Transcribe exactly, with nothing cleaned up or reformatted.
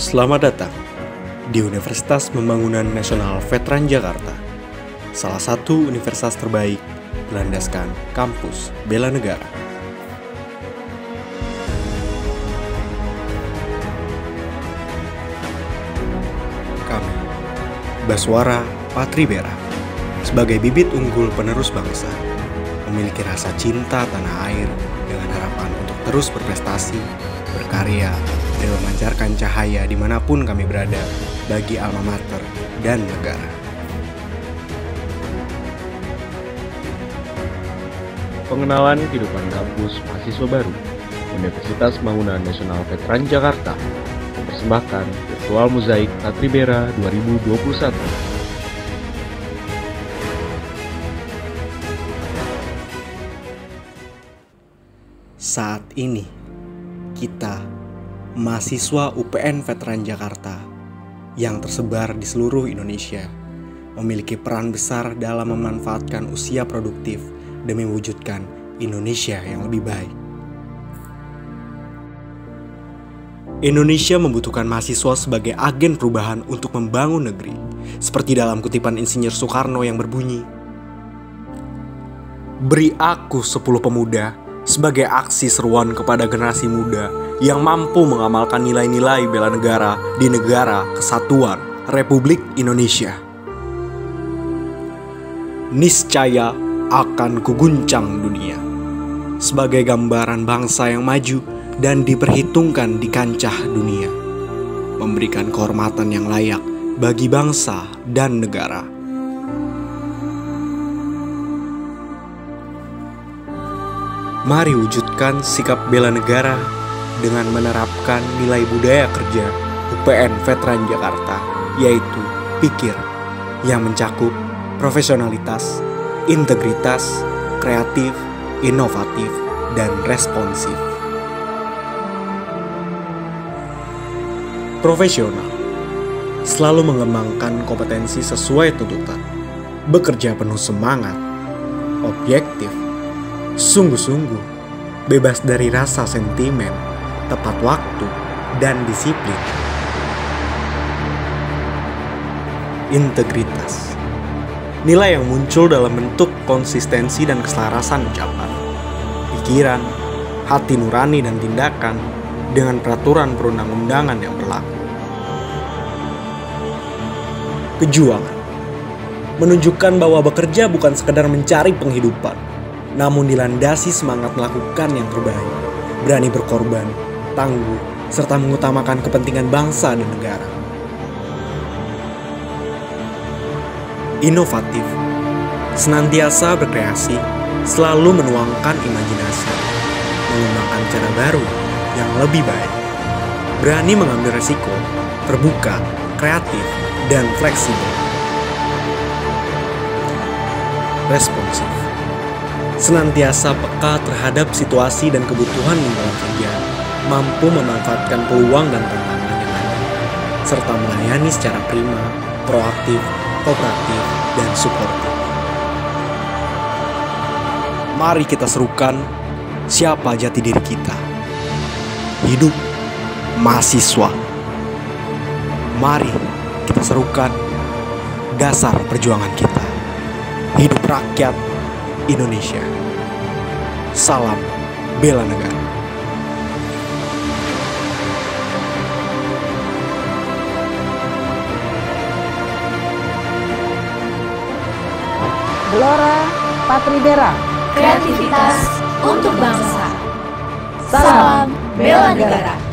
Selamat datang di Universitas Pembangunan Nasional Veteran Jakarta, salah satu universitas terbaik berlandaskan kampus bela negara. Kami, Baswara Patribera, sebagai bibit unggul penerus bangsa, memiliki rasa cinta tanah air dengan harapan untuk terus berprestasi, berkarya, dan memancarkan cahaya dimanapun kami berada bagi alma mater dan negara. Pengenalan kehidupan kampus mahasiswa baru Universitas Pembangunan Nasional Veteran Jakarta mempersembahkan virtual mozaik Patribera dua ribu dua puluh satu. Saat ini kita, mahasiswa U P N Veteran Jakarta yang tersebar di seluruh Indonesia, memiliki peran besar dalam memanfaatkan usia produktif demi mewujudkan Indonesia yang lebih baik. Indonesia membutuhkan mahasiswa sebagai agen perubahan untuk membangun negeri, seperti dalam kutipan Insinyur Soekarno yang berbunyi, "Beri aku sepuluh pemuda sebagai aksi seruan kepada generasi muda yang mampu mengamalkan nilai-nilai bela negara di negara kesatuan Republik Indonesia. Niscaya akan kuguncang dunia sebagai gambaran bangsa yang maju dan diperhitungkan di kancah dunia, memberikan kehormatan yang layak bagi bangsa dan negara." Mari wujudkan sikap bela negara dengan menerapkan nilai budaya kerja U P N Veteran Jakarta, yaitu pikir, yang mencakup profesionalitas, integritas, kreatif, inovatif, dan responsif. Profesional, selalu mengembangkan kompetensi sesuai tuntutan, bekerja penuh semangat, objektif, sungguh-sungguh, bebas dari rasa sentimen, tepat waktu, dan disiplin. Integritas, nilai yang muncul dalam bentuk konsistensi dan keselarasan ucapan, pikiran, hati nurani dan tindakan dengan peraturan perundang-undangan yang berlaku. Kejuangan, menunjukkan bahwa bekerja bukan sekedar mencari penghidupan, namun dilandasi semangat melakukan yang terbaik, berani berkorban, tangguh, serta mengutamakan kepentingan bangsa dan negara. Inovatif, senantiasa berkreasi, selalu menuangkan imajinasi, mengembangkan cara baru yang lebih baik, berani mengambil risiko, terbuka, kreatif, dan fleksibel. Responsif, senantiasa peka terhadap situasi dan kebutuhan lingkungan kerja, mampu memanfaatkan peluang dan tantangan yang ada, serta melayani secara prima, proaktif, kooperatif, dan suportif. Mari kita serukan siapa jati diri kita. Hidup mahasiswa. Mari kita serukan dasar perjuangan kita. Hidup rakyat Indonesia. Salam bela negara. Gelora Patribera, kreativitas untuk bangsa. Salam bela negara.